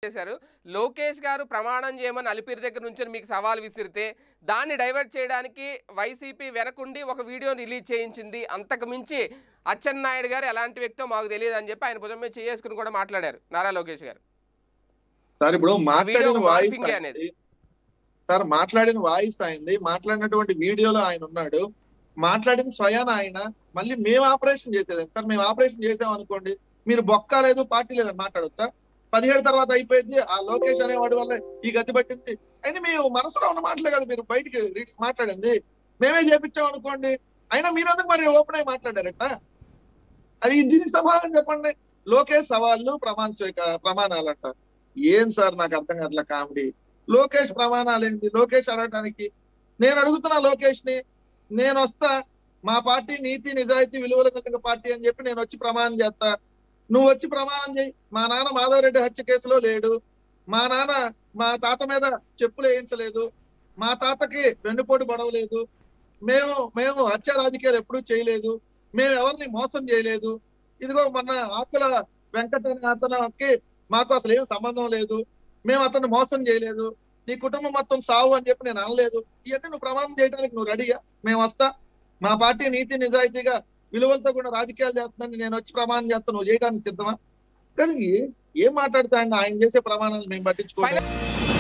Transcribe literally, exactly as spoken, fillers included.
చేశారు. లోకేష్ గారు ప్రమాణం చేయమని అలిపిరి దగ్గర నుంచి మీకు సవాల్ విసిరితే దాన్ని డైవర్ట్ చేయడానికి వైసీపీ వెనకుండి ఒక వీడియో రిలీజ్ చేయించింది. అంతకు మించి అచ్చెన్నాయుడు గారు ఎలాంటి వ్యక్తో మాకు తెలియదు అని చెప్పి ఆయన భుజం మీద చేసుకుని కూడా మాట్లాడారు నారా లోకేష్ గారు. సార్ ఇప్పుడు మాట్లాడిన వాయిస్ అనేది సార్ మాట్లాడిన వాయిస్ అయింది, మాట్లాడినటువంటి వీడియోలో ఆయన ఉన్నాడు, మాట్లాడిన స్వయాన ఆయన. మళ్ళీ మేము ఆపరేషన్ చేసేదండి సార్. మేము ఆపరేషన్ చేసాం అనుకోండి, మీరు బొక్క లేదు పార్టీ లేదని మాట్లాడొచ్చా? పదిహేడు తర్వాత అయిపోయింది, ఆ లోకేష్ అనేవాడి వల్ల ఈ గతి పట్టింది అయినా మేము మనసులో ఉన్న మాటలే కదా మీరు బయటికి మాట్లాడింది. మేమే చేపించాం అనుకోండి, అయినా మీరందుకు మరి ఓపెన్ అయి మాట్లాడారట. అది దీనికి సమాధానం చెప్పండి. లోకేష్ సవాళ్ళు ప్రమాణ ప్రమాణాలంట. ఏం సార్ నాకు అర్థం కావట్లే కామెడీ. లోకేష్ ప్రమాణాలు ఏంటి? లోకేష్ అడగడానికి నేను అడుగుతున్నా లోకేష్ ని, నేను వస్తా మా పార్టీ నీతి నిజాయితీ విలువలు కలిగిన పార్టీ అని చెప్పి నేను వచ్చి ప్రమాణం చేస్తా, నువ్వు వచ్చి ప్రమాణం చేయి. మా నాన్న మాధవరెడ్డి హత్య కేసులో లేడు, మా నాన్న మా తాత మీద చెప్పులు వేయించలేదు, మా తాతకి వెన్నుపోటు పడవలేదు, మేము మేము హత్య రాజకీయాలు ఎప్పుడూ చేయలేదు, మేము ఎవరిని మోసం చేయలేదు, ఇదిగో మొన్న ఆకుల వెంకట అతనికి మాకు అసలు ఏం సంబంధం లేదు, మేము అతన్ని మోసం చేయలేదు, నీ కుటుంబం మొత్తం సావు అని చెప్పి నేను అనలేదు. ఇవన్నీ నువ్వు ప్రమాణం చేయడానికి నువ్వు రెడీగా? మేము వస్తా, మా పార్టీ నీతి నిజాయితీగా విలువలతో కూడా రాజకీయాలు చేస్తుందని నేను వచ్చి ప్రమాణం చేస్తా, నువ్వు చేయడానికి సిద్ధమా? కానీ ఏం మాట్లాడతా అండి, ఆయన చేసే ప్రమాణాలు మేము పట్టించుకోవాలి.